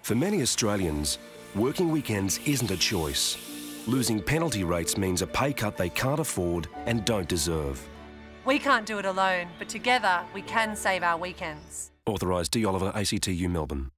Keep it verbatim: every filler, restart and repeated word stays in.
For many Australians, working weekends isn't a choice. Losing penalty rates means a pay cut they can't afford and don't deserve. We can't do it alone, but together we can save our weekends. Authorised D Oliver, A C T U Melbourne.